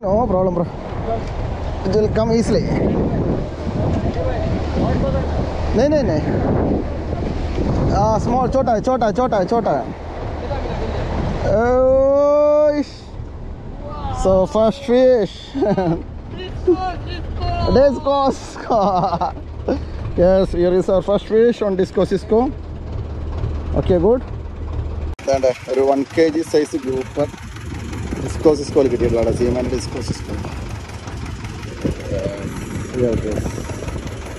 No problem, bro. It will come easily. No. Small, chota. Oh, so first fish. Disco. Yes, here is our first fish on Sisco. Okay, good. And a 1 kg size grouper. Sisco. Zman DieZel Sisco. Yes.